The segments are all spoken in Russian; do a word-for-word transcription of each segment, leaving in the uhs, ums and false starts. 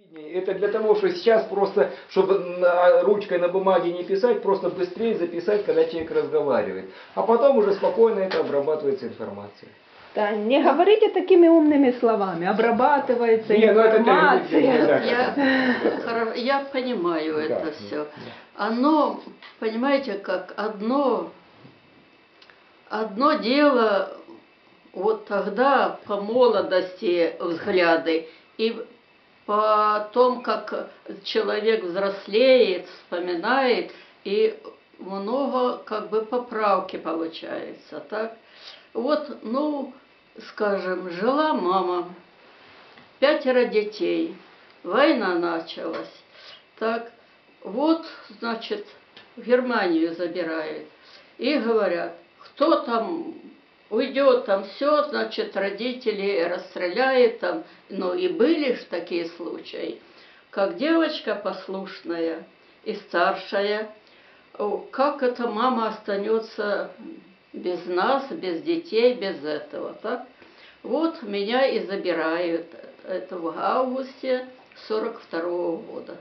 Это для того, что сейчас просто, чтобы на, ручкой на бумаге не писать, просто быстрее записать, когда человек разговаривает. А потом уже спокойно это обрабатывается информация. Да, не говорите такими умными словами. Обрабатывается не, информация. Ну, это, я, я понимаю да, это все. Да. Оно, понимаете, как одно, одно дело, вот тогда по молодости взгляды, и по том, как человек взрослеет, вспоминает, и много как бы поправки получается, так? Вот, ну, скажем, жила мама, пятеро детей, война началась, так, вот, значит, в Германию забирают, и говорят, кто там уйдет, там все, значит, родители расстреляют, там, ну, и были ж такие случаи, как девочка послушная и старшая, как эта мама останется без нас, без детей, без этого, так? Вот меня и забирают, это в августе сорок второго года.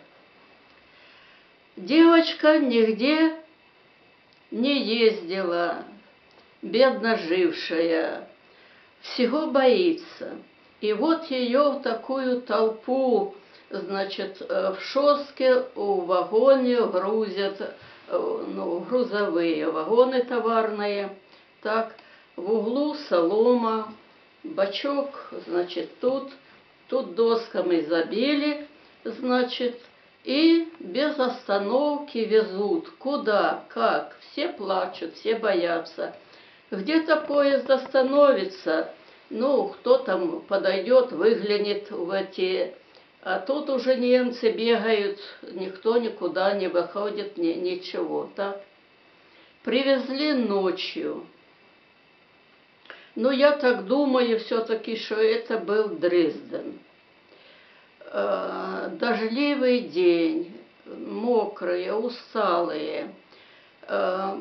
Девочка нигде не ездила, бедно жившая, всего боится. И вот ее в такую толпу, значит, в Шостке у вагоне грузят, ну, грузовые вагоны товарные, так, в углу солома, бачок, значит, тут, тут досками забили, значит, и без остановки везут. Куда, как, все плачут, все боятся. Где-то поезд остановится, ну, кто там подойдет, выглянет в эти... А тут уже немцы бегают, никто никуда не выходит, ни, ничего, так? Привезли ночью. Но я так думаю все-таки, что это был Дрезден. Э, дождливый день, мокрые, усталые. Э,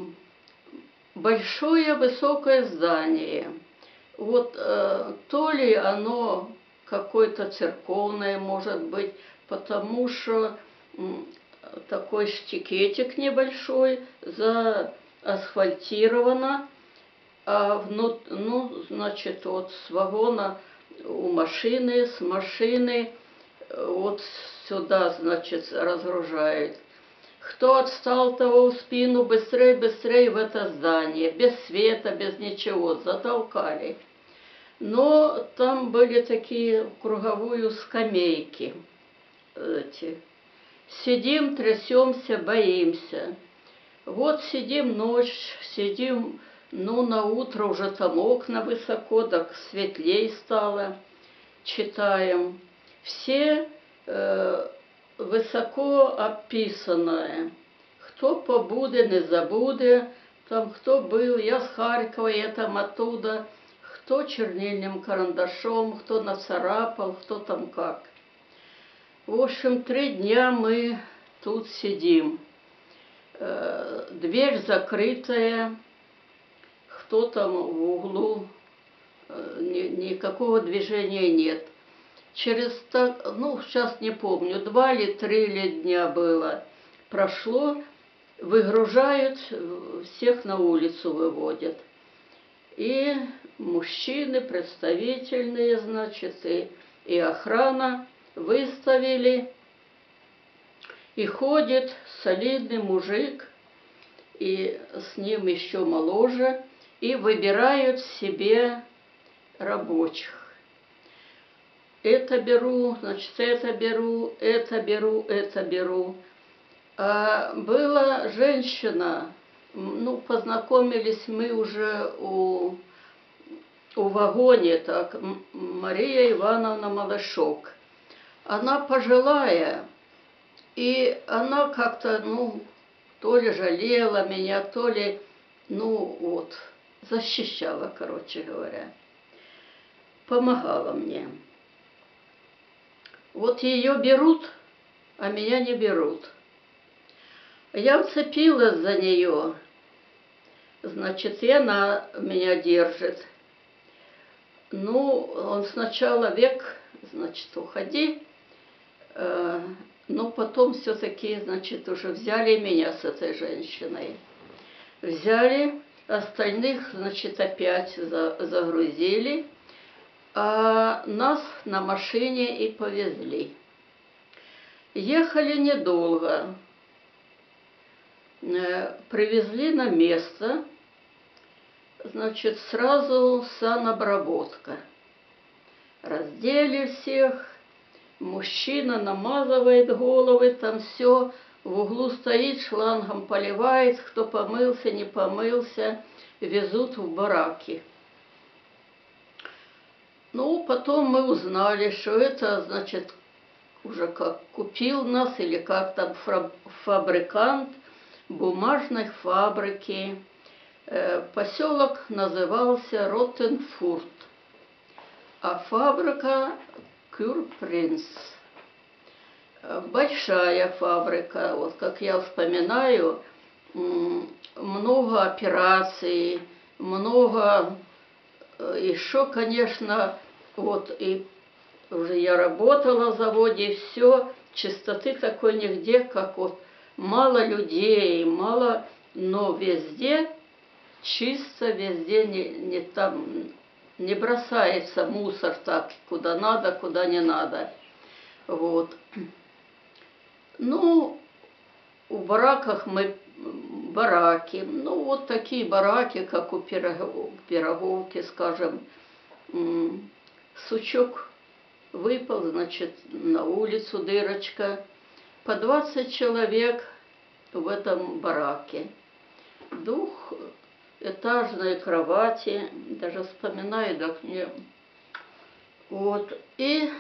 большое высокое здание. Вот э, то ли оно какое-то церковное, может быть, потому что такой штикетик небольшой, заасфальтировано, а внут, ну, значит, вот с вагона у машины, с машины вот сюда, значит, разгружают. Кто отстал, того в спину, быстрее, быстрее в это здание, без света, без ничего, затолкали. Но там были такие в круговую скамейки. Эти. Сидим, трясемся, боимся. Вот сидим ночь, сидим, ну, на утро уже там окна высоко, так светлей стало, читаем. Все э, высоко описанное. Кто побуде, не забуде, там кто был, я с Харькова, я там оттуда, кто чернильным карандашом, кто нацарапал, кто там как. В общем, три дня мы тут сидим. Э, дверь закрытая, кто там в углу, э, ни, никакого движения нет. Через, так, ну, сейчас не помню, два или три ли дня было, прошло, выгружают, всех на улицу выводят. И мужчины представительные, значит, и, и охрана выставили, и ходит солидный мужик, и с ним еще моложе, и выбирают себе рабочих. Это беру, значит, это беру, это беру, это беру. А была женщина, ну, познакомились мы уже у, у вагоне, так, Мария Ивановна Малышок. Она пожилая, и она как-то, ну, то ли жалела меня, то ли, ну, вот, защищала, короче говоря, помогала мне. Вот ее берут, а меня не берут. Я вцепилась за нее, значит, и она меня держит. Ну, он сначала век, значит, уходи. потом все-таки, значит, уже взяли меня с этой женщиной. Взяли, остальных, значит, опять за, загрузили, а нас на машине и повезли. Ехали недолго. Привезли на место, значит, сразу санобработка. Раздели всех, мужчина намазывает головы, там все, в углу стоит, шлангом поливает, кто помылся, не помылся, везут в бараки. Ну, потом мы узнали, что это, значит, уже как купил нас, или как там фабрикант бумажной фабрики. Поселок назывался Ротhenfurt, а фабрика Кюрпринц. Большая фабрика, вот как я вспоминаю, много операций, много еще, конечно, вот и уже я работала в заводе, и все, чистоты такой нигде, как вот мало людей, мало, но везде чисто, везде не, не там, не бросается мусор так, куда надо, куда не надо. Вот. Ну, в бараках мы, бараки, ну вот такие бараки, как у пирогов, пироговки, скажем, сучок выпал, значит, на улицу дырочка. По двадцать человек в этом бараке. Двухэтажные кровати, даже вспоминаю, так мне. Вот, и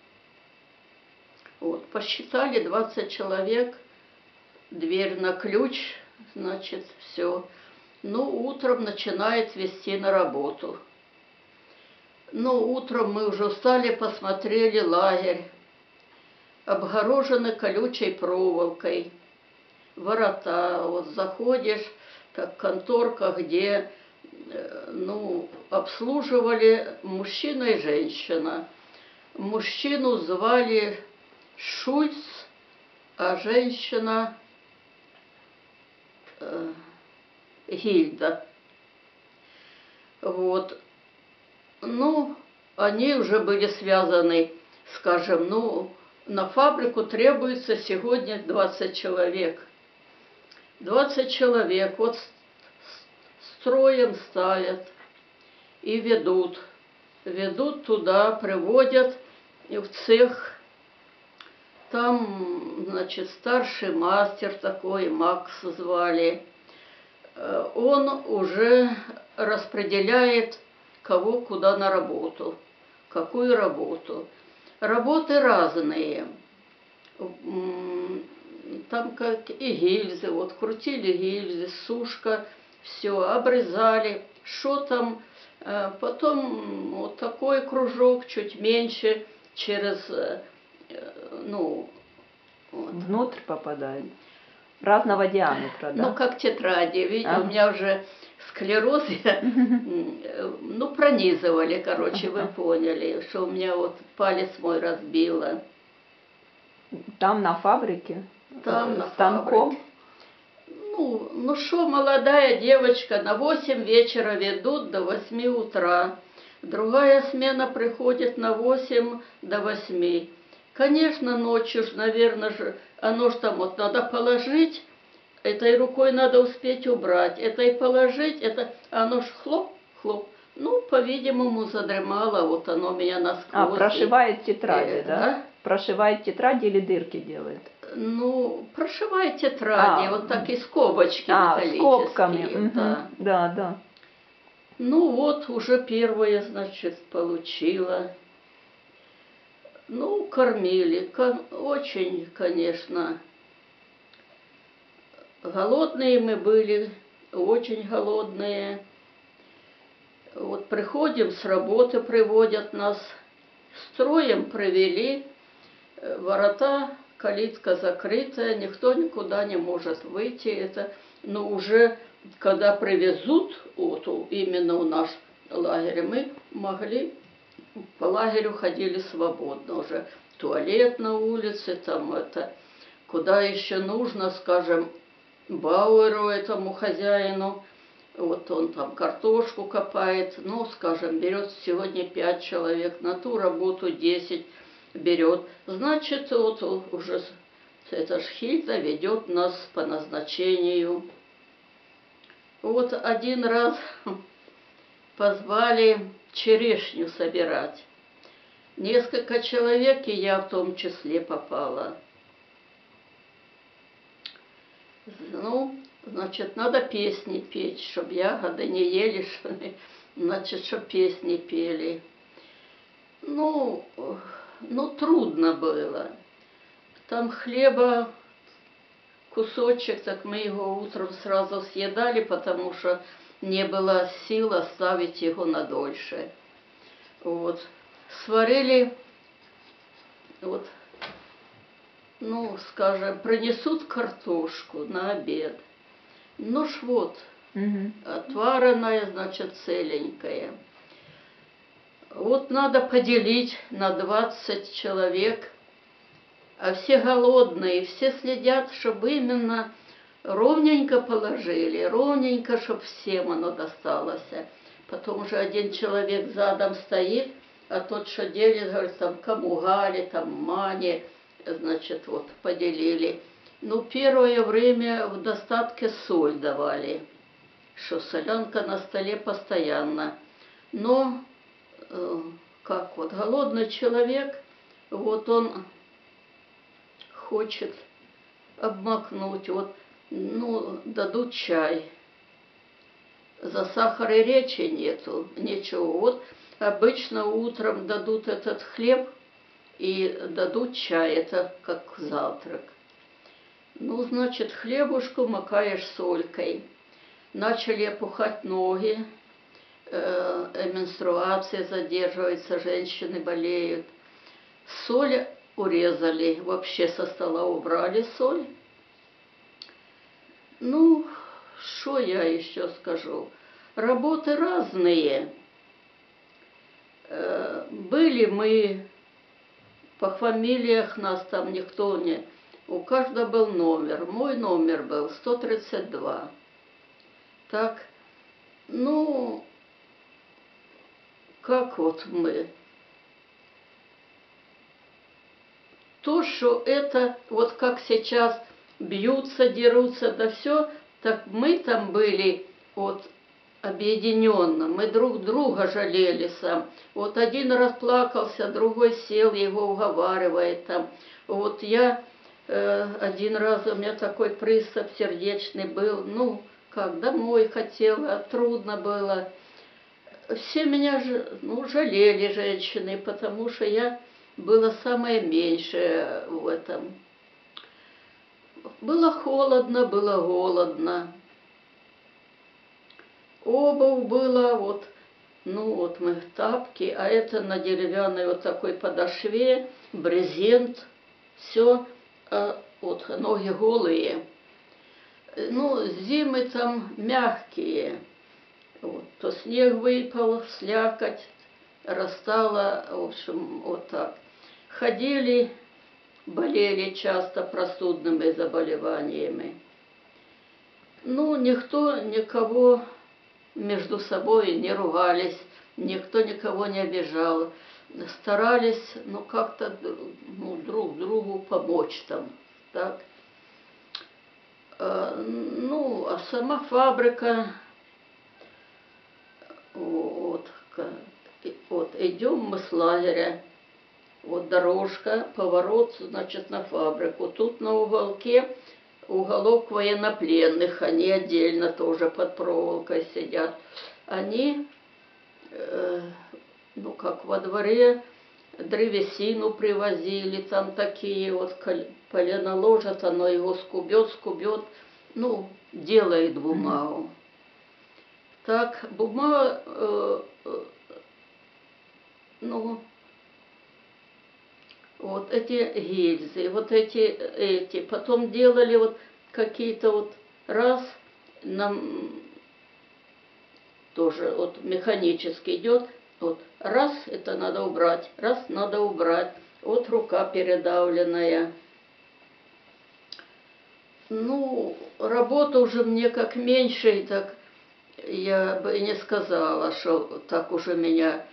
вот, посчитали двадцать человек, дверь на ключ, значит, все. Ну, утром начинает вести на работу. Ну, утром мы уже встали, посмотрели лагерь, обгорожены колючей проволокой, ворота, вот заходишь, как конторка, где, ну, обслуживали мужчина и женщина. Мужчину звали Шульц, а женщина э, Гильда. Вот. Ну, они уже были связаны, скажем, ну, на фабрику требуется сегодня двадцать человек. двадцать человек, вот строем ставят и ведут. Ведут туда, приводят в цех. Там, значит, старший мастер такой, Макс звали. Он уже распределяет, кого куда на работу, какую работу. Работы разные. Там как и гильзы, вот крутили гильзы, сушка, все, обрезали. Что там, потом вот такой кружок, чуть меньше, через, ну... Вот. Внутрь попадает. Разного диаметра, да? Ну, как тетради. Видите, а. у меня уже склероз, ну, пронизывали, короче, вы поняли, что у меня вот палец мой разбило. Там на фабрике? Там на станком? фабрике. Ну, ну что, молодая девочка, на восемь вечера ведут до восьми утра. Другая смена приходит на восемь до восьми. Конечно, ночью, наверное, же, оно ж там вот надо положить, этой рукой надо успеть убрать, этой положить, это, оно ж хлоп, хлоп. Ну, по-видимому, задремало, вот оно меня насквозь. А, прошивает тетради, э, да? да? Прошивает тетради или дырки делает? Ну, прошивает тетради, а, вот такие скобочки а, металлические. скобками, да. Угу. да, да. Ну, вот уже первое, значит, получила. Ну, кормили, очень, конечно. Голодные мы были, очень голодные. Вот приходим с работы, приводят нас, строем провели, ворота, калитка закрытая, никто никуда не может выйти. Это, но уже когда привезут, вот именно у нас лагерь, мы могли, по лагерю ходили свободно уже. Туалет на улице, там это, куда еще нужно, скажем, Бауэру, этому хозяину, вот он там картошку копает, ну, скажем, берет сегодня пять человек, на ту работу десять берет. Значит, вот уже эта шхильда ведет нас по назначению. Вот один раз позвали черешню собирать. Несколько человек, и я в том числе попала. Ну, значит, надо песни петь, чтобы ягоды не ели, значит, чтобы песни пели. Ну, ну, трудно было. Там хлеба кусочек, так мы его утром сразу съедали, потому что не было сил оставить его надольше. Вот. Сварили, вот, ну, скажем, принесут картошку на обед. Ну ж вот, угу. Отваренная, значит, целенькая. Вот надо поделить на двадцать человек, а все голодные, все следят, чтобы именно ровненько положили, ровненько, чтобы всем оно досталось. Потом уже один человек задом стоит, а тот, что делит, говорит, там, кому Гале, там, Мане, значит, вот, поделили. Ну, первое время в достатке соль давали, что солянка на столе постоянно. Но, э, как вот, голодный человек, вот он хочет обмакнуть, вот, ну, дадут чай. За сахар и речи нету, ничего. Вот обычно утром дадут этот хлеб и дадут чай, это как завтрак. Ну, значит, хлебушку макаешь солькой. Начали опухать ноги, э, менструация задерживается, женщины болеют. Соль урезали, вообще со стола убрали соль. Ну, что я еще скажу? Работы разные. Э, были мы, по фамилиях нас там никто не... У каждого был номер. Мой номер был сто тридцать два. Так, ну, как вот мы... То, что это, вот как сейчас бьются, дерутся, да все, так мы там были вот объединенно, мы друг друга жалели сам. Вот один расплакался, другой сел, его уговаривает там. Вот я э, один раз, у меня такой приступ сердечный был, ну, как, домой хотела, трудно было. Все меня ну, жалели, женщины, потому что я была самое меньшее в этом. Было холодно, было голодно. Обувь была, вот, ну вот мы тапки, а это на деревянной вот такой подошве, брезент, все, а вот ноги голые. Ну, зимы там мягкие. Вот, то снег выпал, слякоть, растала, в общем, вот так. Ходили, болели часто простудными заболеваниями. Ну, никто никого между собой не ругались, никто никого не обижал. Старались, ну, как-то ну, друг другу помочь там, так. А, ну, а сама фабрика, вот, вот, идем мы с лагеря, вот дорожка, поворот, значит, на фабрику. Тут на уголке уголок военнопленных, они отдельно тоже под проволокой сидят. Они, э, ну, как во дворе, древесину привозили, там такие вот полено ложат, оно его скубет, скубет, ну, делает бумагу. Так, бумага, э, э, ну, вот эти гильзы, вот эти, эти, потом делали вот какие-то вот раз, нам тоже вот механически идет, вот раз это надо убрать, раз надо убрать, вот рука передавленная. Ну, работа уже мне как меньше, так я бы не сказала, что так уже меня,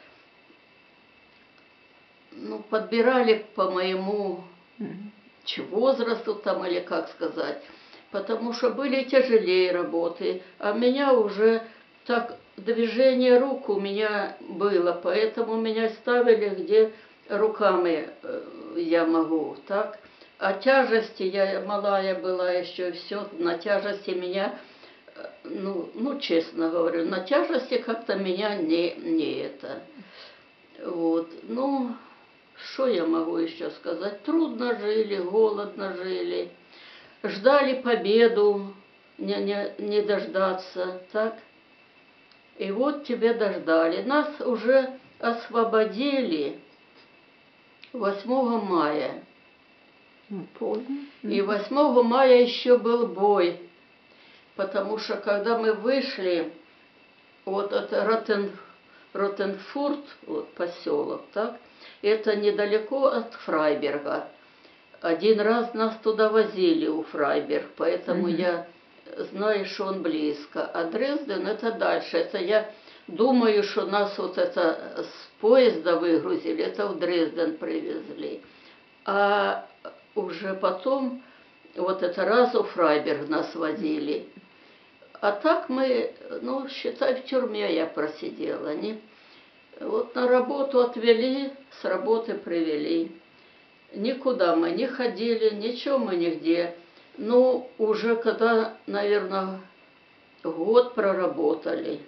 ну, подбирали по моему возрасту там, или как сказать, потому что были тяжелее работы, а меня уже так, движение рук у меня было, поэтому меня ставили, где руками я могу, так. А тяжести, я малая была еще, все, на тяжести меня, ну, ну, честно говорю, на тяжести как-то меня не, не это. Вот, ну, что я могу еще сказать? Трудно жили, голодно жили, ждали победу, не, не, не дождаться, так? И вот тебя дождали. Нас уже освободили восьмого мая. Поздно. И восьмого мая еще был бой, потому что когда мы вышли, вот это Ротен, Ротенфурт, вот поселок, так, это недалеко от Фрайберга. Один раз нас туда возили, у Фрайберг, поэтому mm-hmm. я знаю, что он близко. А Дрезден это дальше. Это я думаю, что нас вот это с поезда выгрузили, это в Дрезден привезли. А уже потом, вот это раз у Фрайберг нас возили. А так мы, ну, считай, в тюрьме я просидела. Не? Вот на работу отвели, с работы привели. Никуда мы не ходили, ничего мы нигде. Ну, уже когда, наверное, год проработали,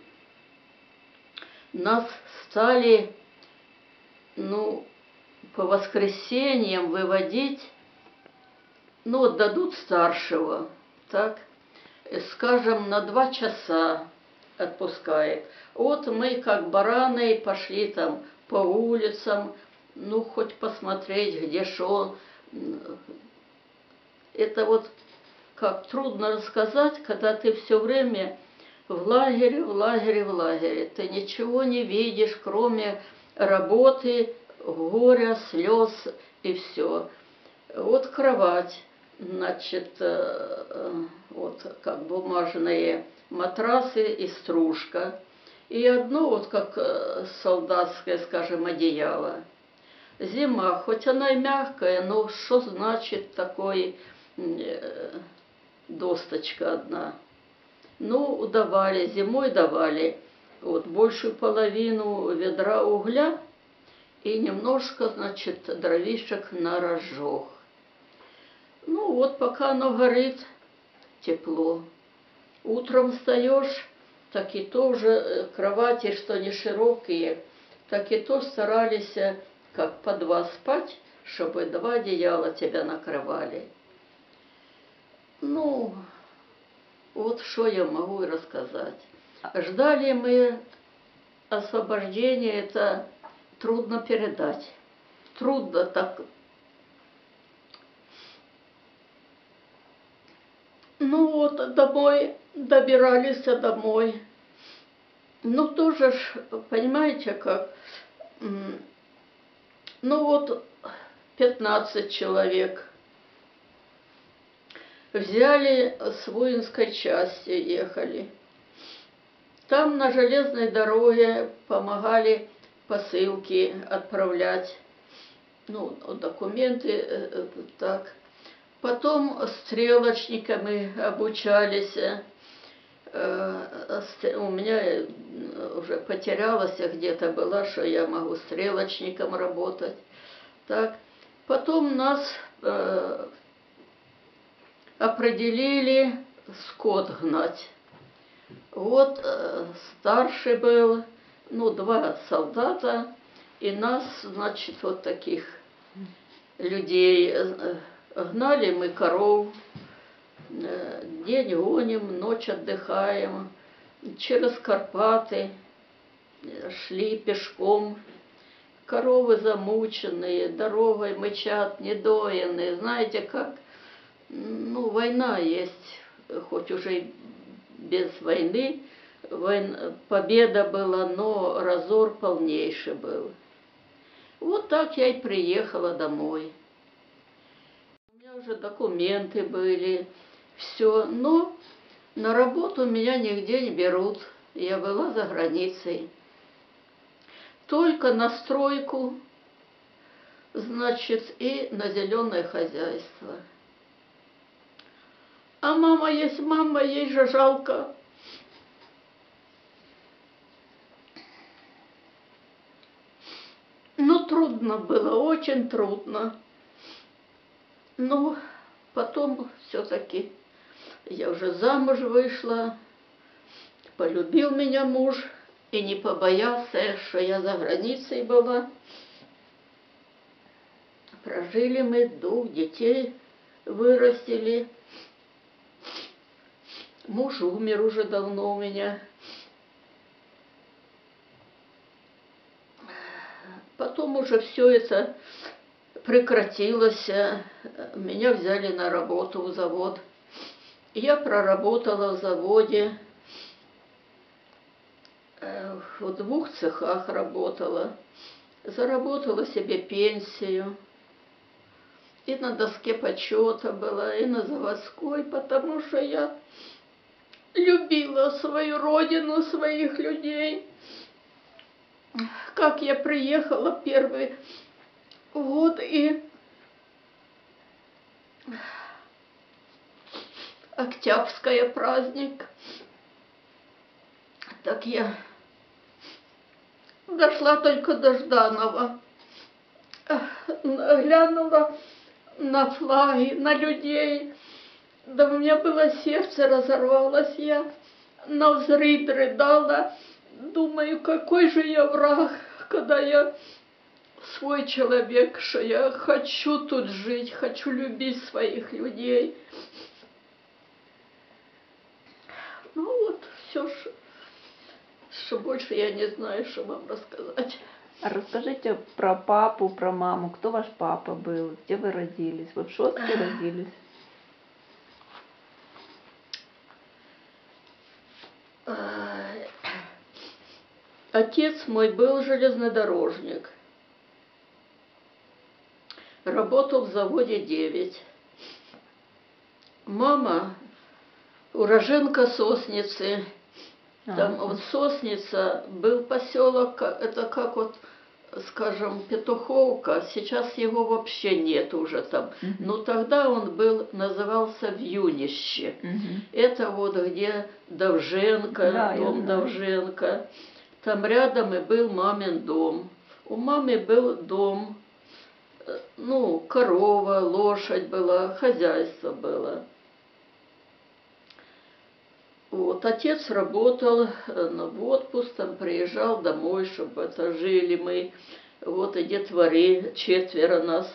нас стали, ну, по воскресеньям выводить, ну, вот дадут старшего, так, скажем, на два часа отпускает. Вот мы, как бараны, пошли там по улицам, ну, хоть посмотреть, где шо. Это вот как трудно рассказать, когда ты все время в лагере, в лагере, в лагере. Ты ничего не видишь, кроме работы, горя, слез и все. Вот кровать, значит, вот как бумажные матрасы и стружка. И одно вот как солдатское, скажем, одеяло. Зима, хоть она и мягкая, но что значит такой э, досточка одна? Ну, давали, зимой давали вот большую половину ведра угля и немножко, значит, дровишек на разжог. Ну, вот пока оно горит, тепло. Утром встаешь, так и то уже кровати, что не широкие, так и то старались как по два спать, чтобы два одеяла тебя накрывали. Ну, вот что я могу рассказать. Ждали мы освобождения, это трудно передать. Трудно так. Ну вот, домой, добирались домой. Ну, тоже ж, понимаете, как... Ну вот, пятнадцать человек взяли с воинской части, ехали. Там на железной дороге помогали посылки отправлять, ну, документы, так. Потом стрелочниками обучались. У меня уже потерялась где-то была, что я могу стрелочником работать. Так. Потом нас э, определили скот гнать. Вот э, старший был, ну, два солдата, и нас, значит, вот таких людей э, гнали мы коров. День гоним, ночь отдыхаем, через Карпаты шли пешком. Коровы замученные, дорогой мычат, недоенные. Знаете, как, ну, война есть, хоть уже без войны, война, победа была, но разор полнейший был. Вот так я и приехала домой. У меня уже документы были, все. Но на работу меня нигде не берут. Я была за границей. Только на стройку, значит, и на зеленое хозяйство. А мама есть мама, ей же жалко. Ну, трудно было, очень трудно. Но потом все-таки я уже замуж вышла, полюбил меня муж и не побоялся, что я за границей была. Прожили мы, двух детей вырастили. Муж умер уже давно у меня. Потом уже все это прекратилось. Меня взяли на работу в завод. Я проработала в заводе. В двух цехах работала. Заработала себе пенсию. И на доске почета была, и на заводской, потому что я любила свою родину, своих людей. Как я приехала первый год, и Октябрьская праздник, так я дошла только до Жданова, глянула на флаги, на людей, да у меня было сердце разорвалось, я навзрыд рыдала, думаю, какой же я враг, когда я свой человек, что я хочу тут жить, хочу любить своих людей. Ну вот, все, что больше я не знаю, что вам рассказать. А расскажите про папу, про маму. Кто ваш папа был? Где вы родились? Вы в Шостке родились? Отец мой был железнодорожник. Работал в заводе девять. Мама уроженка Сосницы. Там Ага. вот Сосница был поселок, это как вот, скажем, Петуховка. Сейчас его вообще нет уже там. Угу. Но тогда он был, назывался Вьюнище. Угу. Это вот где Довженко, Да, дом Довженко. Там рядом и был мамин дом. У мамы был дом, ну, корова, лошадь была, хозяйство было. Вот, отец работал в отпуск, там приезжал домой, чтобы это жили мы. Вот и детворы, четверо нас.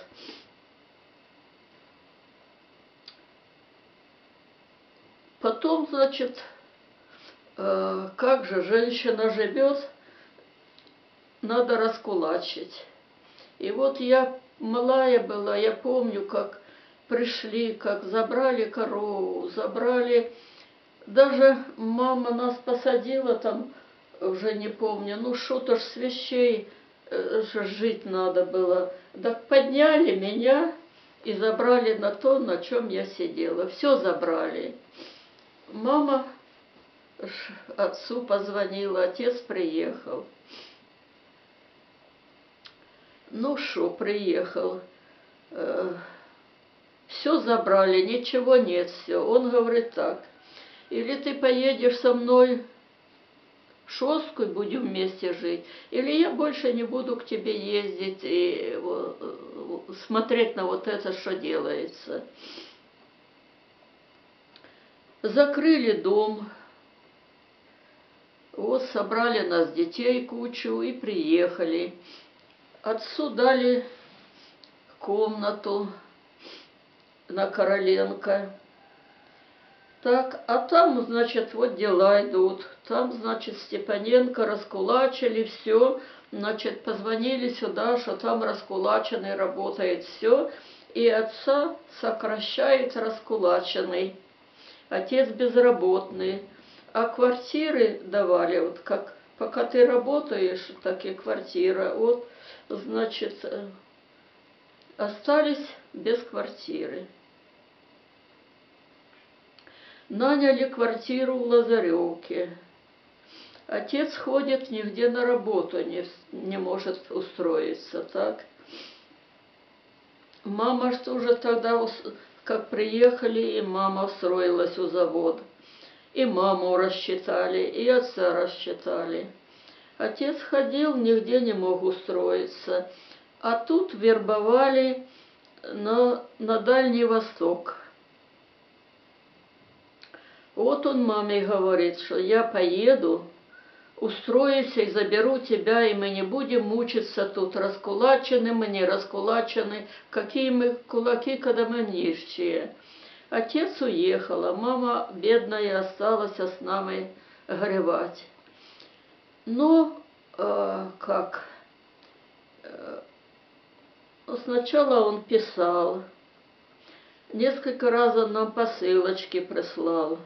Потом, значит, э, как же женщина живет, надо раскулачить. И вот я малая была, я помню, как пришли, как забрали корову, забрали. Даже мама нас посадила там, уже не помню, ну что-то ж с вещей э, жить надо было. Так подняли меня и забрали на то, на чем я сидела. Все забрали. Мама отцу позвонила, отец приехал. Ну что, приехал. Э, все забрали, ничего нет, все. Он говорит так. Или ты поедешь со мной в Шостку и будем вместе жить, или я больше не буду к тебе ездить и смотреть на вот это, что делается. Закрыли дом, вот собрали нас детей кучу и приехали. Отцу дали комнату на Короленко. Так, а там, значит, вот дела идут. Там, значит, Степаненко раскулачили все. Значит, позвонили сюда, что там раскулаченный работает все. И отца сокращает раскулаченный. Отец безработный. А квартиры давали, вот как, пока ты работаешь, так и квартира. Вот, значит, остались без квартиры. Наняли квартиру в Лазаревке. Отец ходит нигде на работу, не, не может устроиться, так. Мама что уже тогда, как приехали, и мама устроилась у завода. И маму рассчитали, и отца рассчитали. Отец ходил, нигде не мог устроиться. А тут вербовали на, на Дальний Восток. Вот он маме говорит, что я поеду, устроюсь и заберу тебя, и мы не будем мучиться тут, раскулачены мы, не раскулачены, какие мы кулаки, когда мы нищие. Отец уехал, а мама бедная осталась с нами горевать. Но, э, как, э, сначала он писал, несколько раз он нам посылочки прислал.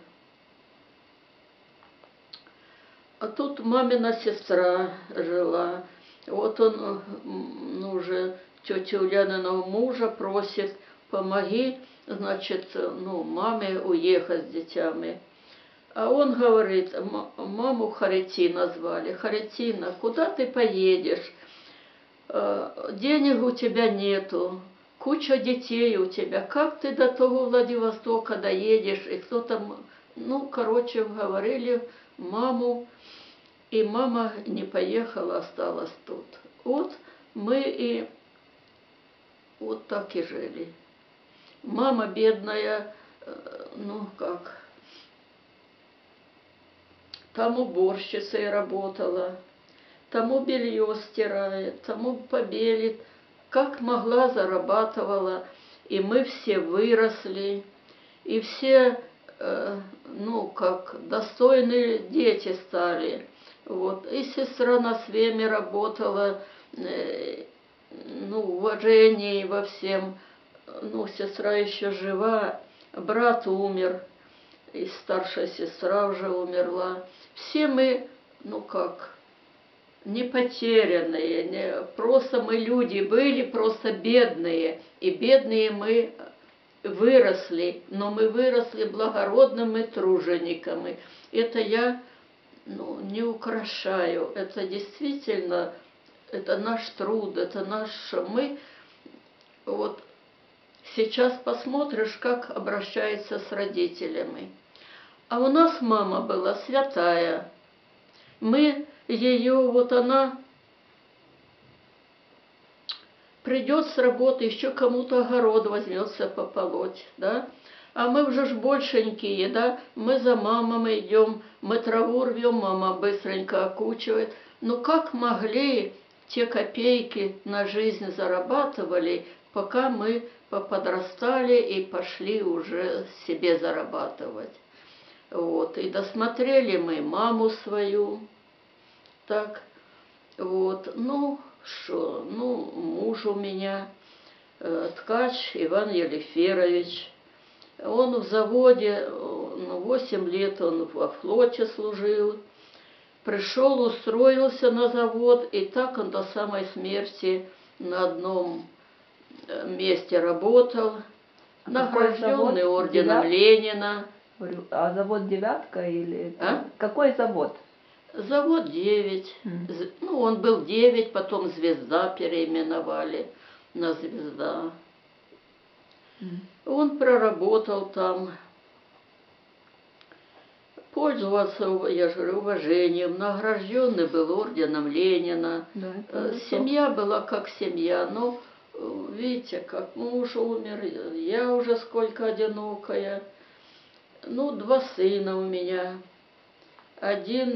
А тут мамина сестра жила. Вот он, ну, уже тетю Ульяниного мужа просит, помоги, значит, ну, маме уехать с детьми. А он говорит, маму Харитина звали. Харитина, куда ты поедешь? Денег у тебя нету, куча детей у тебя. Как ты до того Владивостока доедешь? И кто там, ну, короче, говорили маму. И мама не поехала, осталась тут. Вот мы и вот так и жили. Мама бедная, ну как, там уборщицей работала, тому белье стирает, тому побелит. Как могла, зарабатывала. И мы все выросли, и все, ну как, достойные дети стали. Вот. И сестра на свеме работала, э, ну, в уважении во всем. Ну, сестра еще жива, брат умер, и старшая сестра уже умерла. Все мы, ну как, не потерянные, не, просто мы люди были, просто бедные. И бедные мы выросли, но мы выросли благородными тружениками. Это я... Ну, не украшаю. Это действительно, это наш труд, это наш... Мы вот сейчас посмотришь, как обращается с родителями. А у нас мама была святая. Мы ее, вот она придет с работы, еще кому-то огород возьмется пополоть, да? А мы уже ж большенькие, да, мы за мамой идем, мы траву рвем, мама быстренько окучивает. Ну как могли, те копейки на жизнь зарабатывали, пока мы подрастали и пошли уже себе зарабатывать. Вот, и досмотрели мы маму свою, так, вот, ну, что, ну, муж у меня, э, Ткач Иван Елеферович. Он в заводе, ну, восемь лет он во флоте служил. Пришел, устроился на завод, и так он до самой смерти на одном месте работал. А награжденный орденом Девят... Ленина. А завод «Девятка» или... А? Какой завод? Завод девять. Mm. Ну, он был девять, потом «Звезда» переименовали на «Звезда». Он проработал там, пользовался, я же говорю, уважением, награжденный был орденом Ленина. Да, семья была как семья, но видите, как муж умер, я уже сколько одинокая. Ну, два сына у меня. Один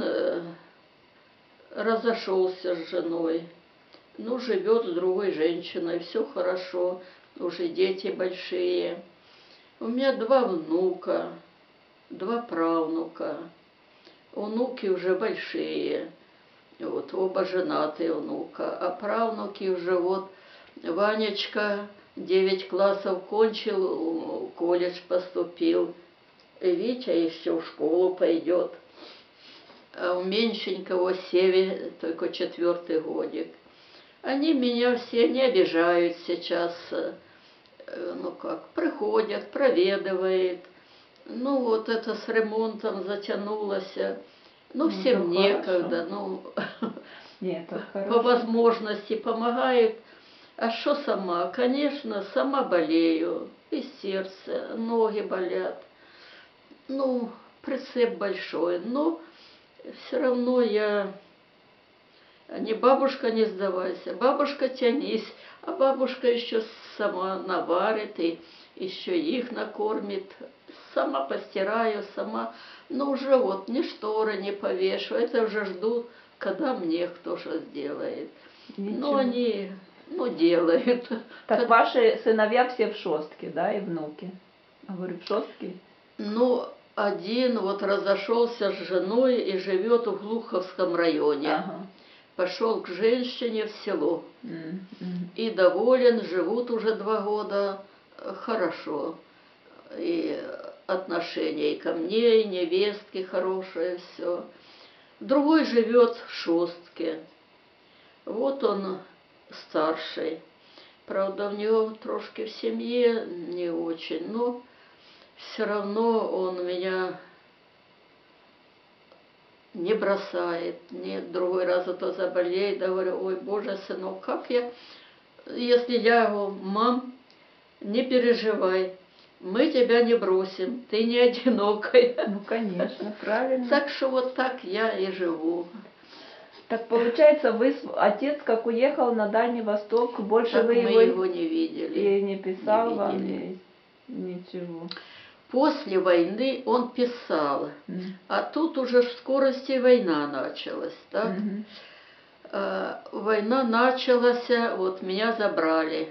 разошелся с женой, ну, живет с другой женщиной, все хорошо. Уже дети большие. У меня два внука, два правнука. Внуки уже большие, вот, оба женатые внука. А правнуки уже вот, Ванечка девять классов кончил, в колледж поступил. Витя еще в школу пойдет. А у меньшенького Севи только четвертый годик. Они меня все не обижают сейчас. Ну как, приходят, проведывают. Ну, вот это с ремонтом затянулось. Ну, Ну, всем это некогда, ну, Нет, это по хорошо. возможности помогает. А что сама? Конечно, сама болею. И сердце, ноги болят. Ну, прицеп большой. Но все равно я... Не бабушка, не сдавайся. Бабушка, тянись. А бабушка еще сама наварит и еще их накормит. Сама постираю, сама. Но уже вот ни шторы не повешу. Это уже жду, когда мне кто что сделает. Ничего. Но они, ну, делают. Так Как- ваши сыновья все в Шостке, да, и внуки? Говорю, в Шостке? Ну, один вот разошелся с женой и живет в Глуховском районе. Ага. Пошел к женщине в село. М, м. И доволен, живут уже два года э, хорошо. И отношения и ко мне, и невестки хорошие, все. Другой живет в Шостке. Вот он старший. Правда, у него трошки в семье не очень, но все равно он меня не бросает. Нет, другой раз это заболеет, да говорю, ой, Боже, сынок, как я... Если я его, мам, не переживай, мы тебя не бросим, ты не одинокая. Ну, конечно, правильно. Так что вот так я и живу. Так получается, вы, с- отец, как уехал на Дальний Восток, больше Так вы мы его, его не видели. и не писал не вам, видели. и ничего. После войны он писал, М. а тут уже в скорости война началась, так? Мгм. А, война началась, вот меня забрали.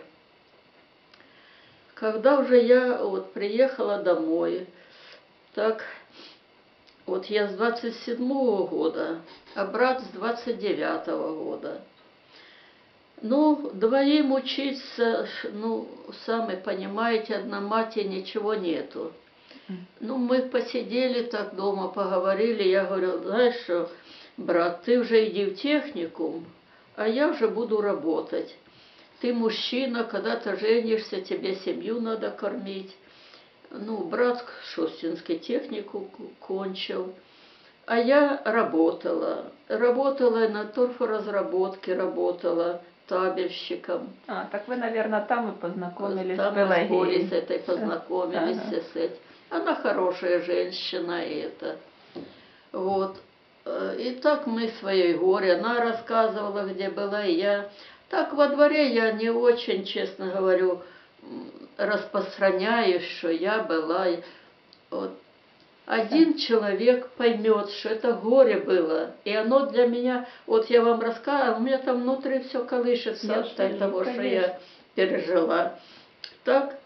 Когда уже я вот приехала домой, так вот я с двадцать седьмого года, а брат с двадцать девятого года. Ну, двоим учиться, ну, сами понимаете, одна мать и ничего нету. Ну, мы посидели так дома, поговорили, я говорю, знаешь что, брат, ты уже иди в техникум, а я уже буду работать. Ты мужчина, когда ты женишься, тебе семью надо кормить. Ну, брат Шостинский технику кончил, а я работала. Работала на торфоразработке, работала табельщиком. А, так вы, наверное, там и познакомились Там с мы с Борей Пелагеей. с этой познакомились, Ага. с этим. Она хорошая женщина, и это. Вот. И так мы своей горе. Она рассказывала, где была, и я. Так во дворе я не очень, честно говорю, распространяюсь, что я была. Вот. Один человек поймет, что это горе было, и оно для меня, вот я вам рассказывала, у меня там внутри все колышется Я от вижу, того, что конечно. я пережила. Так,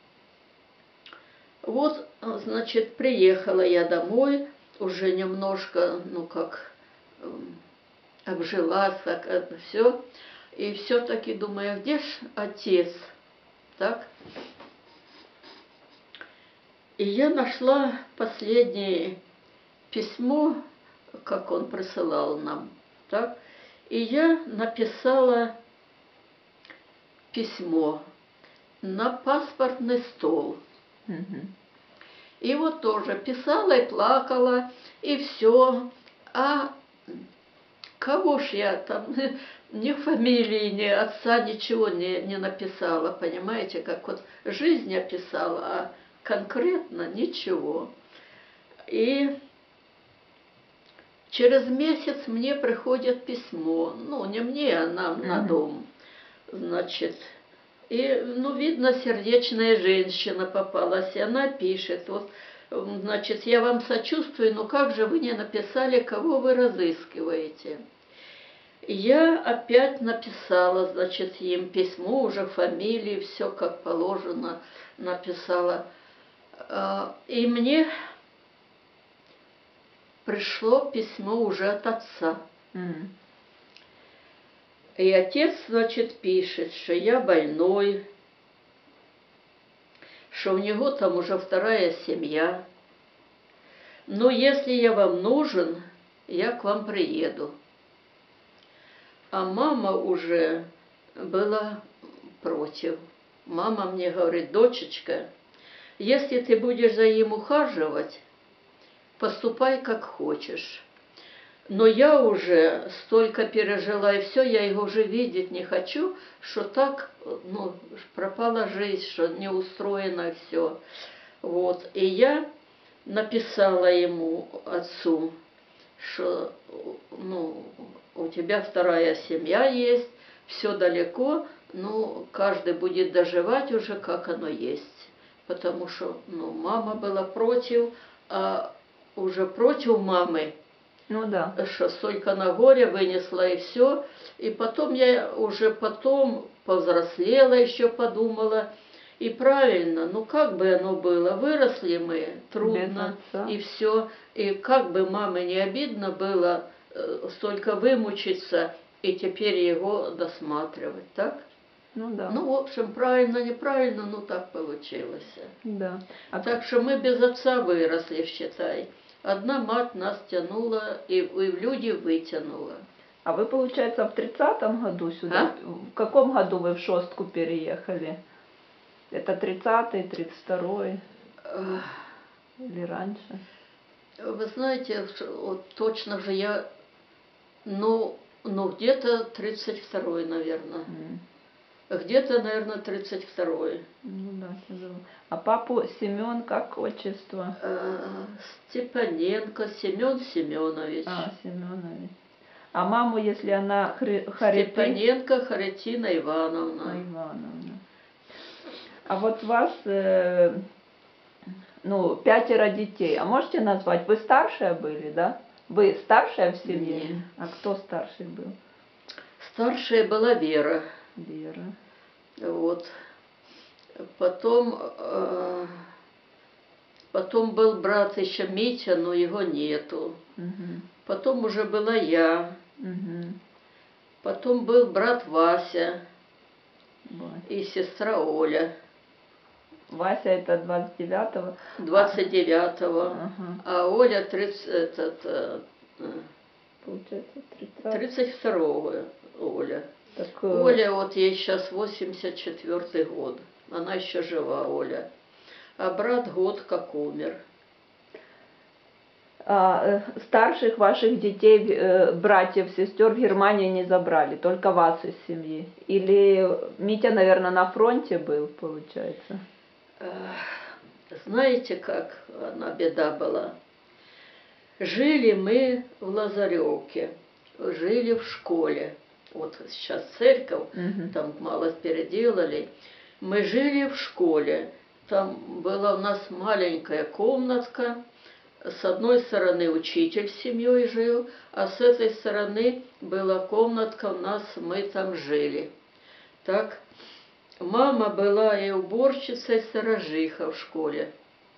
вот, значит, приехала я домой, уже немножко, ну как, эм, обжилась, так это все, и все-таки думаю, где ж отец, так? И я нашла последнее письмо, как он присылал нам, так? И я написала письмо на паспортный стол. Мгм. И вот тоже писала и плакала, и все. А кого ж я там, ни фамилии, ни отца, ничего не, не написала, понимаете, как вот жизнь описала, а конкретно ничего. И через месяц мне приходит письмо, ну, не мне, а нам на Мгм. дом, значит. И, ну, видно, сердечная женщина попалась, и она пишет, вот, значит, я вам сочувствую, но как же вы не написали, кого вы разыскиваете? Я опять написала, значит, им письмо, уже фамилии, все как положено написала. И мне пришло письмо уже от отца. Мгм. И отец, значит, пишет, что я больной, что у него там уже вторая семья. Но если я вам нужен, я к вам приеду. А мама уже была против. Мама мне говорит, дочечка, если ты будешь за ним ухаживать, поступай как хочешь. Но я уже столько пережила, и все, я его уже видеть не хочу, что так, ну, пропала жизнь, что не устроено все. Вот. И я написала ему, отцу, что, ну, у тебя вторая семья есть, все далеко, ну, каждый будет доживать уже, как оно есть. Потому что, ну, мама была против, а уже против мамы, Ну да. что столько на горе вынесла и все. И потом я уже потом повзрослела, еще подумала. И правильно, ну как бы оно было, выросли мы, трудно, и все. И как бы маме не обидно было э, столько вымучиться и теперь его досматривать, так? Ну да. Ну, в общем, правильно, неправильно, ну так получилось. Да. А Так что мы без отца выросли, считай. Одна мать нас тянула и, и в люди вытянула. А вы, получается, в тридцатом году сюда? А? В каком году вы в Шостку переехали? Это тридцатый, тридцать второй или раньше? Вы знаете, вот точно же я, ну, ну где-то тридцать второй, наверное. Mm. Где-то, наверное, тридцать второй. Ну да, тяжело. А папу Семен, как отчество? А, Степаненко, Семен Семенович. А, Семенович. А маму, если она хри... Харити... Степаненко Харитина Ивановна. Ивановна. А вот вас, э, ну, пятеро детей. А можете назвать? Вы старшая были, да? Вы старшая в семье? Нет. А кто старший был? Старшая была Вера. Вера. Вот. Потом, э, потом был брат еще Митя, но его нету. Угу. Потом уже была я. Угу. Потом был брат Вася. Вася. И сестра Оля. Вася это двадцать девятого? двадцать девятого. Ага. А Оля тридцать, этот, э, получается, тридцать. тридцать второго Оля. Так, Оля, вот ей сейчас восемьдесят четвёртый год. Она еще жива, Оля. А брат год как умер. А, старших ваших детей, э, братьев, сестер в Германии не забрали, только вас из семьи? Или Митя, наверное, на фронте был, получается? Знаете, как она беда была? Жили мы в Лазаревке, жили в школе. Вот сейчас церковь, угу. Там мало переделали. Мы жили в школе. Там была у нас маленькая комнатка. С одной стороны учитель с семьей жил, а с этой стороны была комнатка у нас, мы там жили. Так, мама была и уборщицей, и сторожиха в школе.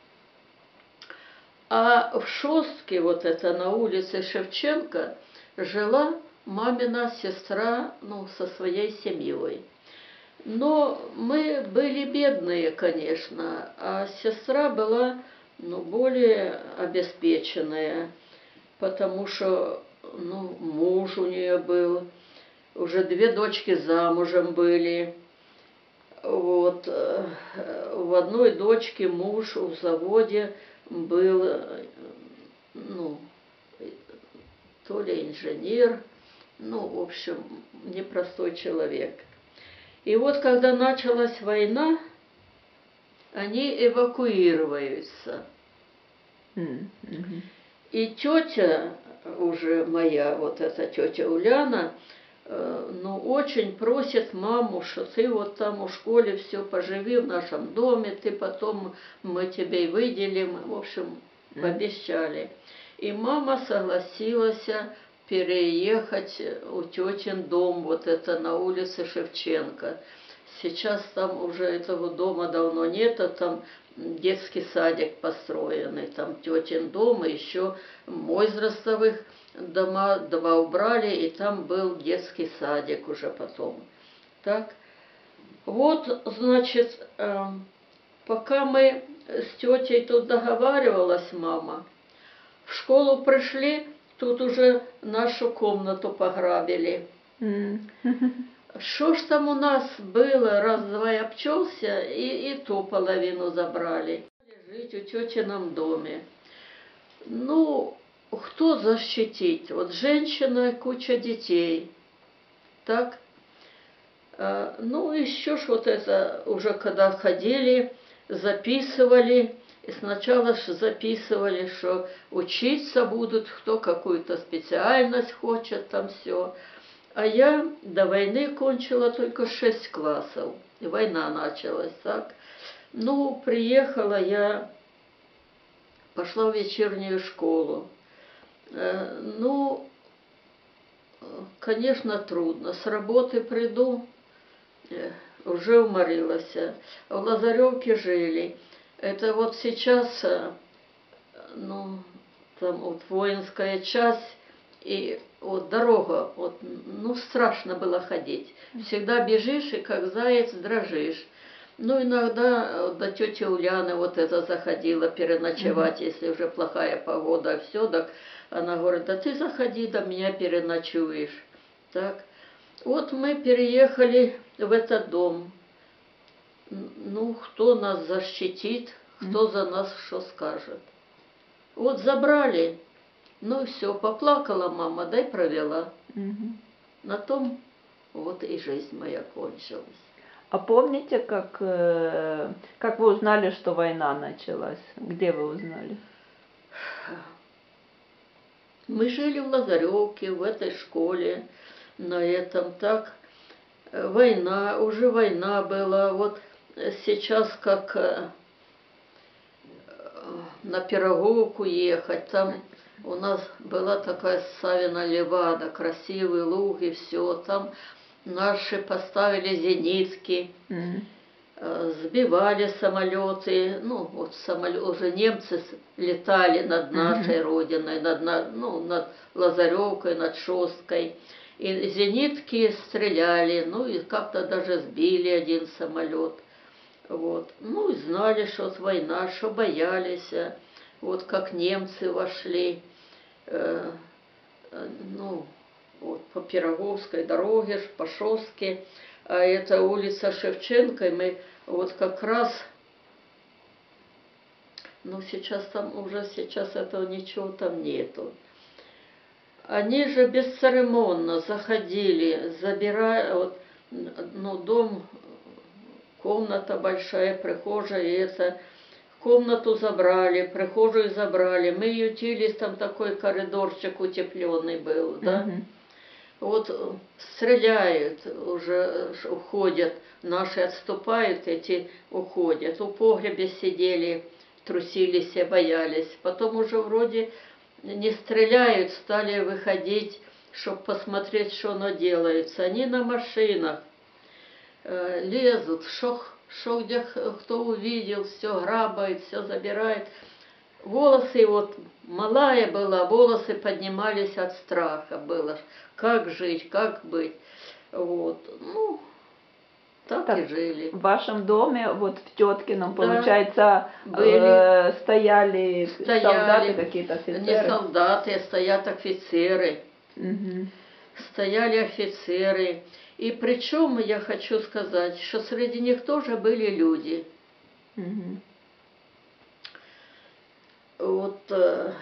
А в Шостке, вот это на улице Шевченко, жила мамина сестра, ну, со своей семьей. Но мы были бедные, конечно, а сестра была, ну, более обеспеченная, потому что, ну, муж у нее был, уже две дочки замужем были. Вот, в одной дочке муж в заводе был, ну, то ли инженер, ну, в общем, непростой человек. И вот, когда началась война, они эвакуируются. Mm-hmm. И тетя уже моя, вот эта тетя Уляна, э, ну, очень просит маму, что ты вот там в школе все поживи в нашем доме, ты потом, мы тебе выделим, в общем, пообещали. И мама согласилась переехать в тетин дом, вот это на улице Шевченко. Сейчас там уже этого дома давно нет, а там детский садик построенный, там тетин дом, и еще возрастовых дома, дома убрали, и там был детский садик уже потом. Так, вот, значит, э, пока мы с тетей тут договаривалась, мама, в школу пришли, тут уже нашу комнату пограбили. Mm. Что ж там у нас было, раз-два обчелся, и, и ту половину забрали. жить в тетином доме. Ну, кто защитить? Вот женщина и куча детей. Так? А, ну, еще ж вот это, уже когда ходили, записывали. И сначала ж записывали, что учиться будут, кто какую-то специальность хочет, там все. А я до войны кончила только шесть классов. И война началась, так? Ну, приехала я, пошла в вечернюю школу. Э, ну, конечно, трудно. С работы приду, э, уже уморилась. В Лазаревке жили. Это вот сейчас, ну, там вот воинская часть, и вот дорога, вот, ну, страшно было ходить. Всегда бежишь, и как заяц дрожишь. Ну, иногда до тети Ульяны вот это заходила переночевать, mm-hmm. если уже плохая погода, все, так она говорит, да ты заходи, до меня переночуешь. Так. Вот мы переехали в этот дом. Ну, кто нас защитит, кто за нас что скажет. Вот забрали, ну все, поплакала мама, дай провела. Угу. На том вот и жизнь моя кончилась. А помните, как, как вы узнали, что война началась? Где вы узнали? Мы жили в Лазаревке, в этой школе, на этом так. Война, уже война была, вот сейчас как на Пироговку ехать, там у нас была такая Савина Левада, красивый луг и все, там наши поставили зенитки, mm-hmm. сбивали самолеты, ну вот самолет, уже немцы летали над нашей mm-hmm. родиной, над, ну, над Лазаревкой, над Шосткой. И зенитки стреляли, ну и как-то даже сбили один самолет. Вот. Ну и знали, что вот война, что боялись. Вот как немцы вошли, э, э, ну, вот по Пироговской дороге, по Шостке. А это улица Шевченко, и мы вот как раз, ну сейчас там уже, сейчас этого ничего там нету. Они же бесцеремонно заходили, забирая, вот, ну, дом, комната большая, прихожая, и это, комнату забрали, прихожую забрали, мы ютились, там такой коридорчик утепленный был, да, mm-hmm. вот стреляют, уже уходят, наши отступают, эти уходят, у погреба сидели, трусились, боялись, потом уже вроде не стреляют, стали выходить, чтобы посмотреть, что оно делается. Они на машинах э, лезут, что, что где кто увидел, все грабает, все забирает. Волосы, вот малая была, волосы поднимались от страха было. Как жить, как быть. Вот, ну, так, так и жили. В вашем доме, вот в Теткином, да, получается, были, э, стояли, стояли солдаты какие-то, офицеры? Не солдаты, стоят офицеры. Угу. Стояли офицеры. И причем, я хочу сказать, что среди них тоже были люди. Угу. Вот, э,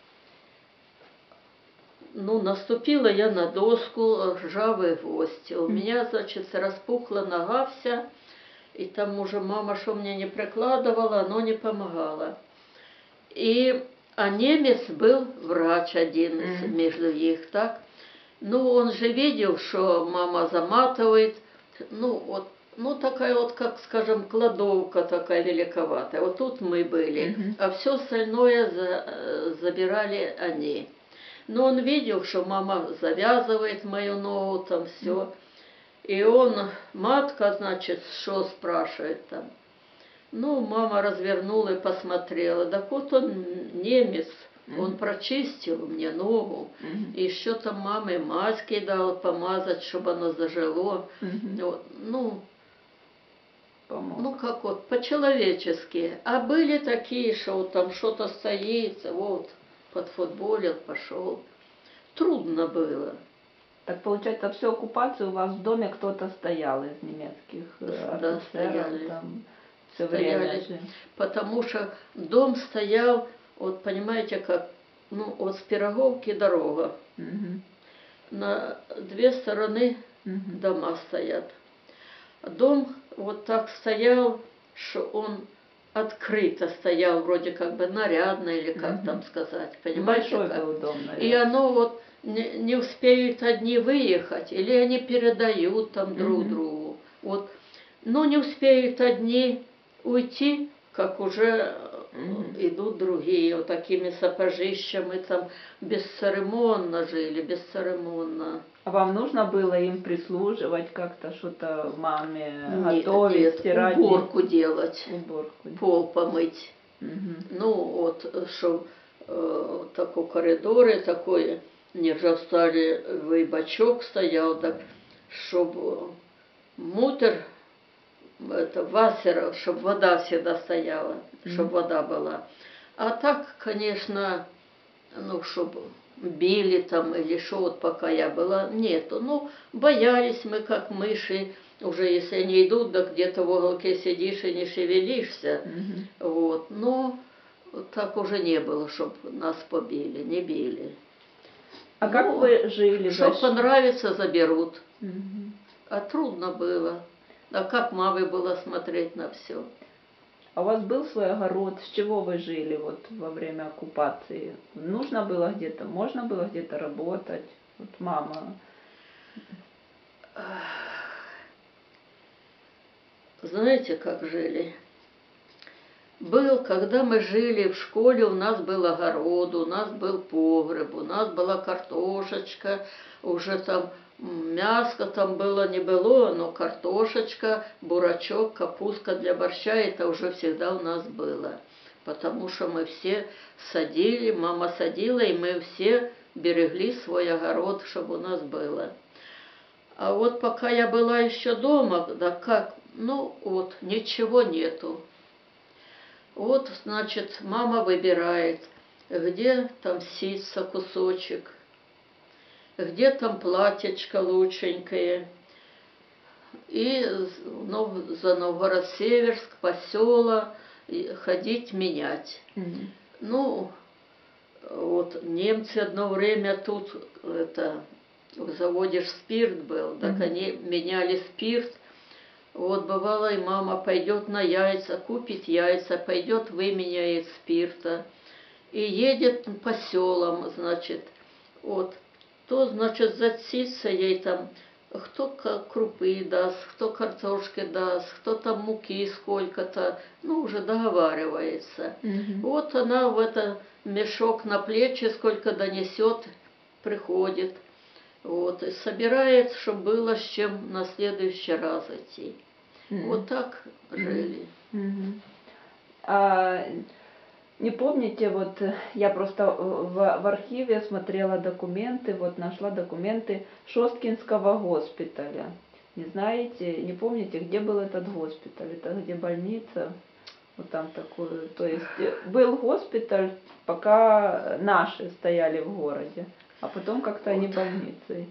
ну, наступила я на доску, ржавый гвоздь. У меня, значит, распухла нога вся, и там уже мама, что мне не прикладывала, оно не помогало. И, а немец был врач один mm-hmm. между них, так? Ну, он же видел, что мама заматывает, ну, вот, ну, такая вот, как, скажем, кладовка такая великоватая. Вот тут мы были, mm-hmm. а все остальное за, забирали они. Но он видел, что мама завязывает мою ногу, там все. И он, матка, значит, что спрашивает там. Ну, мама развернула и посмотрела. Так вот он немец, mm-hmm. он прочистил мне ногу. Mm-hmm. И еще там маме маски дал помазать, чтобы оно зажило. Mm-hmm. Вот, ну, Помог. ну, как вот, по-человечески. А были такие, что вот там что-то стоит, вот. Подфутболил, пошел. Трудно было. Так получается, всю оккупацию у вас в доме кто-то стоял из немецких да, офицеров? Там, Всё стояли. время же. Потому что дом стоял, вот понимаете, как, ну, вот с Пироговки дорога. Мгм. На две стороны Мгм. дома стоят. Дом вот так стоял, что он открыто стоял, вроде как бы нарядно, или как Мгм. там сказать, понимаете? Большой как? был дом, И наверное. оно вот не, не успеют одни выехать, или они передают там друг Мгм. другу. Вот. Но не успеют одни уйти, как уже Мгм. идут другие, вот такими сапожищами там бесцеремонно жили, бесцеремонно. А вам нужно было им прислуживать как-то, что-то маме Нет, готовить, нет, стирать? уборку делать, Уборку. пол помыть. Мгм. Ну, вот, что э, такой коридоре, такой, нержавсталевый бачок стоял, так, чтобы мутор, это васер, чтобы вода всегда стояла, чтобы Мгм. вода была. А так, конечно, ну, чтобы били там или что, вот пока я была, нету. Ну, боялись мы, как мыши, уже если они идут, да где-то в уголке сидишь и не шевелишься. Мгм. Вот, но так уже не было, чтобы нас побили, не били. А Ну, как вы жили? что Защ- понравится, заберут. Мгм. А трудно было. А как маме было смотреть на все? А у вас был свой огород? С чего вы жили вот во время оккупации? Нужно было где-то, можно было где-то работать? Вот мама. Знаете, как жили? Был, когда мы жили в школе, у нас был огород, у нас был погреб, у нас была картошечка, уже там мяско там было, не было, но картошечка, бурачок, капустка для борща, это уже всегда у нас было. Потому что мы все садили, мама садила, и мы все берегли свой огород, чтобы у нас было. А вот пока я была еще дома, да как, ну вот, ничего нету. Вот, значит, мама выбирает, где там ситца кусочек, где там платьечко лучшенькое. И ну, за Новгород-Северск, посела, ходить менять. Мгм. Ну, вот немцы одно время тут, это, в заводе ж спирт был, так Мгм. они меняли спирт. Вот бывало, и мама пойдет на яйца, купит яйца, пойдет выменяет спирта. И едет по селам, значит, вот. То, значит, зацится ей там, кто крупы даст, кто картошки даст, кто там муки сколько-то, ну, уже договаривается. Мгм. Вот она в этот мешок на плечи сколько донесет, приходит. Вот, и собирает, чтобы было с чем на следующий раз идти. Мгм. Вот так жили. Мгм. А не помните, вот э, я просто в, в архиве смотрела документы, вот нашла документы Шосткинского госпиталя. Не знаете, не помните, где был этот госпиталь? Это где больница? Вот там такое. То есть э, был госпиталь, пока наши стояли в городе, а потом как-то они Вот. больницей.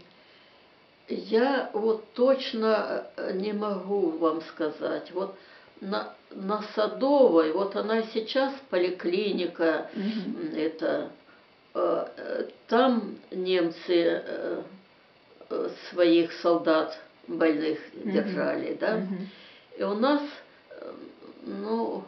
Я вот точно не могу вам сказать. Вот на, на Садовой, вот она и сейчас поликлиника, Мгм. это, э, там немцы э, э, своих солдат больных Мгм. держали, да. Мгм. И у нас, э, ну,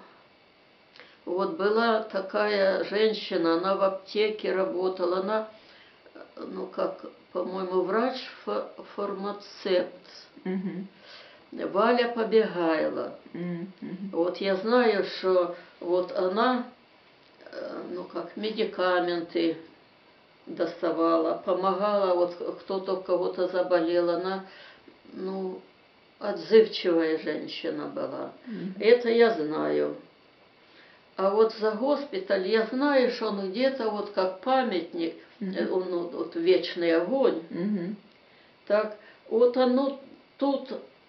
вот была такая женщина, она в аптеке работала, она, ну как, по-моему, врач-фармацевт. Мгм. Валя Побегайла. Мгм. Вот я знаю, что вот она, э, ну как, медикаменты доставала, помогала, вот кто-то у кого-то заболел, она, ну, отзывчивая женщина была. Мгм. Это я знаю. А вот за госпиталь я знаю, что он где-то вот как памятник, э, Мгм. он, ну, вот вечный огонь. Мгм. Так, вот оно тут,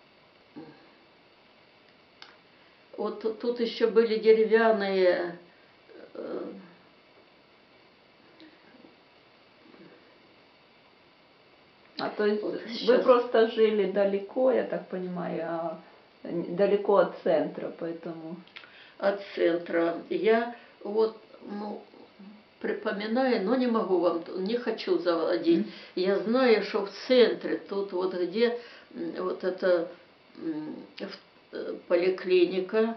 вот тут- тут еще были деревянные, э, А то есть вот вы щас. просто жили далеко, я так понимаю, а далеко от центра, поэтому... От центра. Я вот, ну, припоминаю, но не могу вам, не хочу заводить. Mm. Я знаю, что в центре, тут вот где вот эта поликлиника,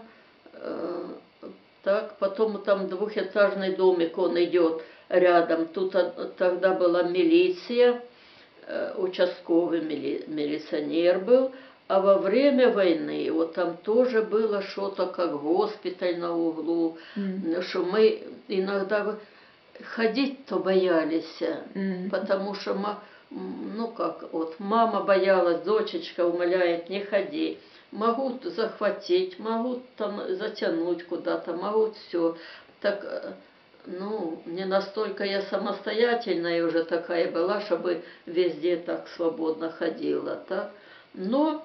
так, потом там двухэтажный домик, он идет рядом. Тут тогда была милиция, участковый мили, милиционер был, а во время войны вот там тоже было что-то как госпиталь на углу, mm. что мы иногда ходить-то боялись, mm. потому что, ну как, вот мама боялась, дочечка умоляет, не ходи. Могут захватить, могут там затянуть куда-то, могут все. Так, ну, не настолько я самостоятельная уже такая была, чтобы везде так свободно ходила, так. Но,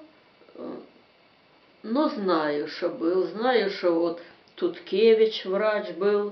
но знаю, что был, знаю, что вот Туткевич врач был,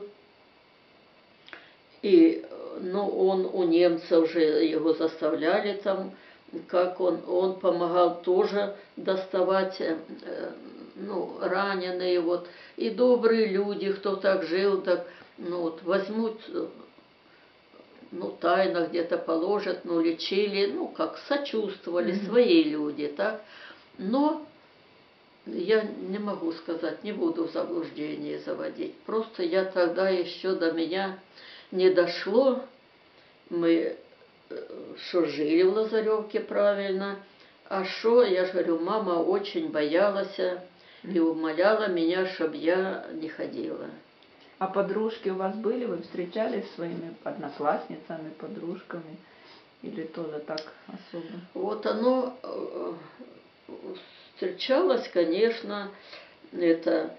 и, ну, он у немцев уже его заставляли там, как он, он помогал тоже доставать, ну, раненые, вот, и добрые люди, кто так жил, так, ну, вот, возьмут, ну, тайно где-то положат, ну, лечили, ну, как, сочувствовали, mm-hmm. свои люди, так, но я не могу сказать, не буду в заблуждение заводить, просто я тогда еще до меня не дошло, мы... что жили в Лазаревке правильно, а что, я же говорю, мама очень боялась и умоляла меня, чтобы я не ходила. А подружки у вас были? Вы встречались с своими одноклассницами, подружками? Или тоже так особо? Вот оно встречалось, конечно, это...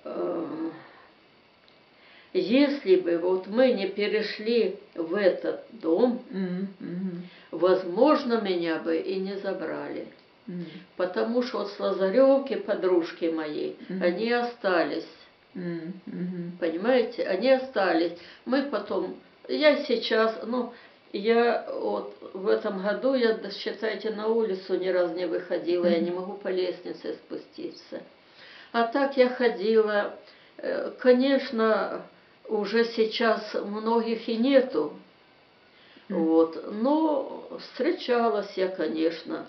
Если бы вот мы не перешли в этот дом, mm-hmm. возможно, меня бы и не забрали. Mm-hmm. Потому что вот с Лазаревки подружки мои, mm-hmm. они остались. Mm-hmm. Понимаете, они остались. Мы потом, я сейчас, ну, я вот в этом году, я, считайте, на улицу ни разу не выходила, mm-hmm. я не могу по лестнице спуститься. А так я ходила, конечно... Уже сейчас многих и нету, mm. вот, но встречалась я, конечно.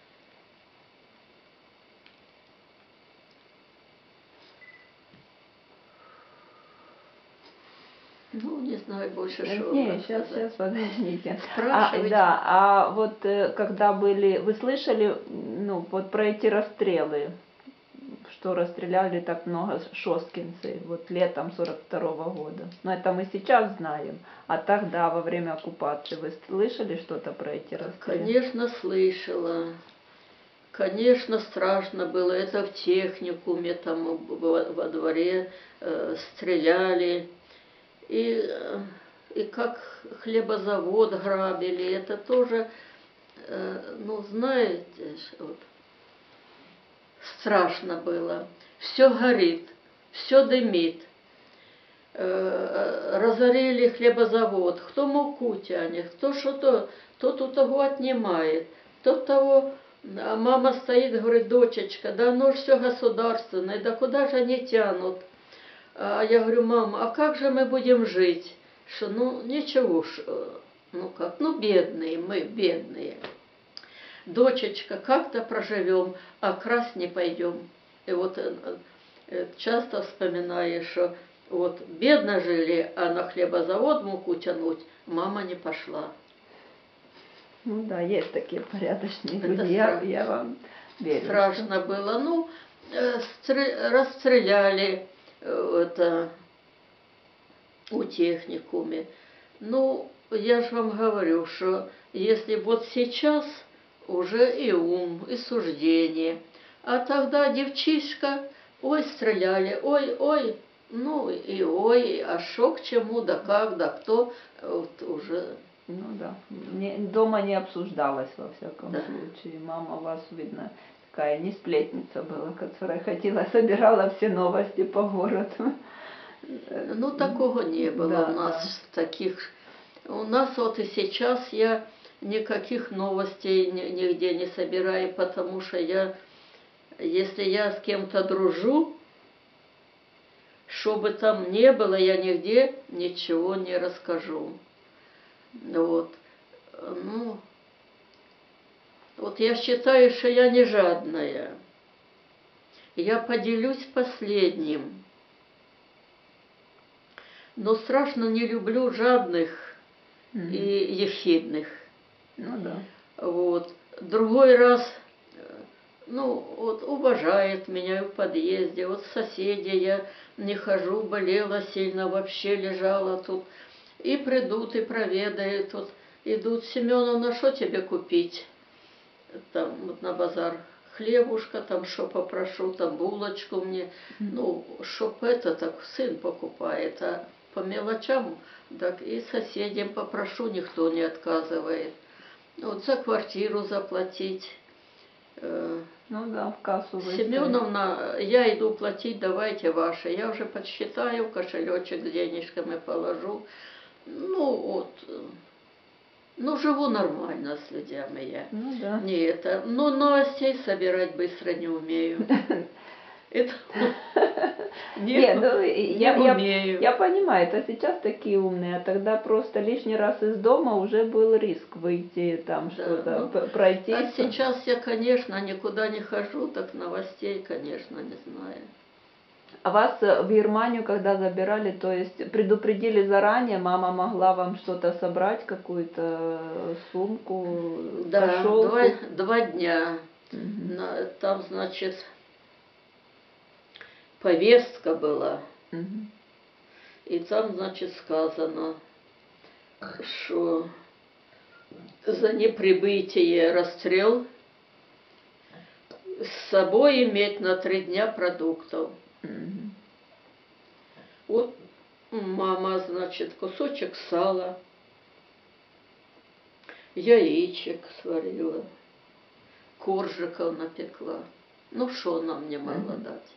Ну, не знаю больше, что Не, сейчас, сейчас, подождите. Спрашивайте. А, да, а вот когда были, вы слышали, ну, вот про эти расстрелы? Что расстреляли так много шосткинцев, вот летом сорок второго года. Но это мы сейчас знаем. А тогда, во время оккупации, вы слышали что-то про эти расстрелы? Конечно, слышала. Конечно, страшно было. Это в техникуме, там во дворе э, стреляли. И, и как хлебозавод грабили. Это тоже, э, ну, знаете, вот, страшно было. Все горит, все дымит. Разорили хлебозавод. Кто муку тянет, кто что-то, тот у того отнимает. Тот того, а мама стоит, говорит, дочечка, да оно же все государственное, да куда же они тянут? А я говорю, мама, а как же мы будем жить? Что, ну, ничего ж, ну как, ну, бедные мы, бедные. Дочечка, как-то проживем, а красть не пойдем. И вот часто вспоминаешь, что вот бедно жили, а на хлебозавод муку тянуть мама не пошла. Ну да, есть такие порядочные люди, я, я вам верю. Страшно что... было. Ну, расстреляли это у техникуме. Ну, я же вам говорю, что если вот сейчас уже и ум, и суждение. А тогда девчишка, ой, стреляли, ой, ой, ну и ой, а шо к чему, да как, да кто, вот уже... Ну да, не, дома не обсуждалось во всяком да. случае. Мама у вас, видно, такая не сплетница была, которая ходила, собирала все новости по городу. Ну, такого не было да, у нас да. таких. У нас вот и сейчас я... Никаких новостей нигде не собираю, потому что я если я с кем-то дружу, что бы там ни было, я нигде ничего не расскажу. Вот. Ну, вот я считаю, что я не жадная. Я поделюсь последним. Но страшно не люблю жадных Мгм. и ехидных. Ну да. Вот. Другой раз, ну, вот уважает меня в подъезде, вот соседи, я не хожу, болела сильно, вообще лежала тут. И придут, и проведают, вот идут: Семеновна, что тебе купить? Там вот на базар хлебушка, там что попрошу, там булочку мне. Ну, чтоб это так сын покупает, а по мелочам, так и соседям попрошу, никто не отказывает. Вот за квартиру заплатить. Ну да, в кассу выставить. Семеновна, я иду платить, давайте ваши. Я уже подсчитаю, в кошелечек с денежками положу. Ну вот, ну живу нормально с людьми я. Ну да. Не это, но новостей собирать быстро не умею. Это не, Не, ну, не я, я, умею. я понимаю, это сейчас такие умные, а тогда просто лишний раз из дома уже был риск выйти, там Да, что-то ну, п- пройти. А сейчас я, конечно, никуда не хожу, так новостей, конечно, не знаю. А вас э, в Германию, когда забирали, то есть предупредили заранее, мама могла вам что-то собрать, какую-то э, сумку, Да, кошелку? два, два дня. Мгм. На- Там, значит, повестка была. Мгм. И там, значит, сказано, что за неприбытие расстрел, с собой иметь на три дня продуктов. Мгм. Вот мама, значит, кусочек сала, яичек сварила, коржиков напекла. Ну, что она мне могла Мгм. дать?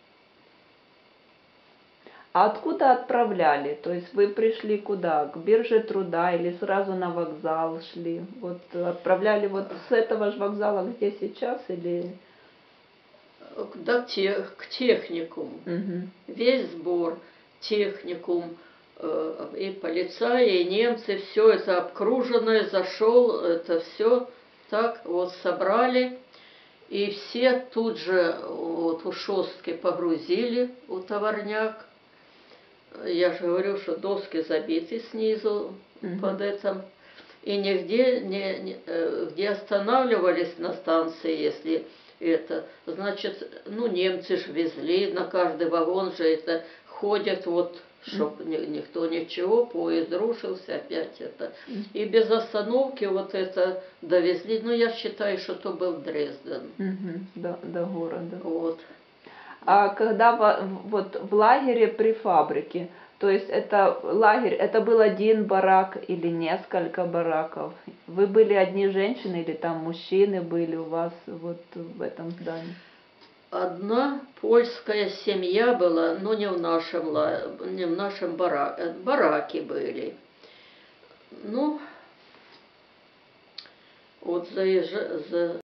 А откуда отправляли? То есть вы пришли куда? К бирже труда или сразу на вокзал шли? Вот отправляли вот с этого же вокзала, где сейчас, или? Да, к, тех, к техникуму. Мгм. Весь сбор, техникум, э, и полицаи, и немцы, все это обкруженное, зашел, это все так вот собрали. И все тут же вот у Шостки погрузили, у товарняк. Я же говорю, что доски забиты снизу Мгм. под этим. И нигде, не, не, э, где останавливались на станции, если это, значит, ну, немцы же везли, на каждый вагон же это ходят, вот, чтобы никто ничего, поезд рушился, опять это. И без остановки вот это довезли. Ну, я считаю, что это был Дрезден. Мгм. До, до города. Вот. А когда во- вот в лагере при фабрике, то есть это лагерь, это был один барак или несколько бараков? Вы были одни женщины или там мужчины были у вас вот в этом здании? Одна польская семья была, но не в нашем, ла- не в нашем бараке, бараки были. Ну, вот заезжа, за,